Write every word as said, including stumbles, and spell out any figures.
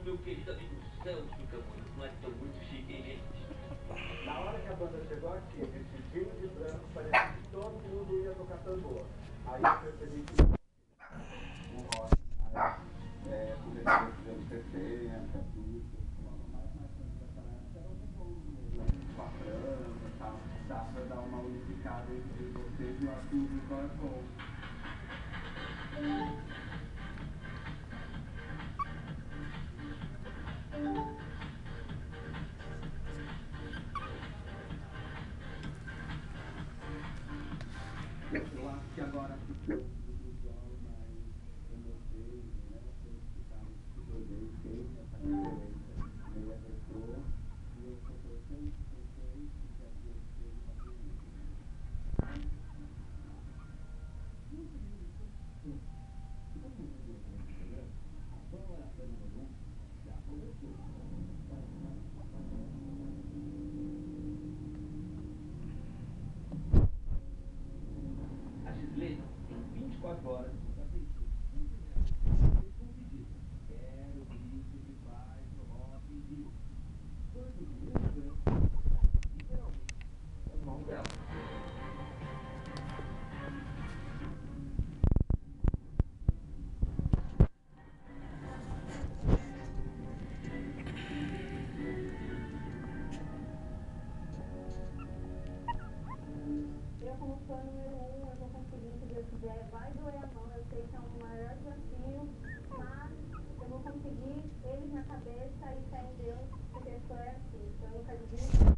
meu querido amigo Celso Camargo. Não é tão muito chique, hein, gente? Na hora que a banda chegou aqui, vestidinho de branco, parecia que todo mundo ia tocar tambor. Aí eu percebi que o rock, é, comecei a fazer anos sessenta, tudo. Mais marcante dessa época era o com a França e tal. Dá pra dar uma unificada entre vocês e o Arthur do Coração. Eu acho que agora ficou um visual mais emocionante, né? Vocês ficaram escolhendo quem essa referência meio retrô e eu sou torcendo, torcendo e que a gente seja uma bonita. Já começou. A Gislene tem vinte e quatro horas para preencher tudo nela. Fez um pedido. Quero o disco que faz no Rock in Rio. Quando o dinheiro vem, literalmente, é mão dela. Eu, como fã número um, eu vou conseguir, se Deus quiser, vai doer a mão, eu sei que é um maior desafio, mas eu vou conseguir, eles na cabeça e fé em Deus, porque fã é assim, então eu nunca desisto.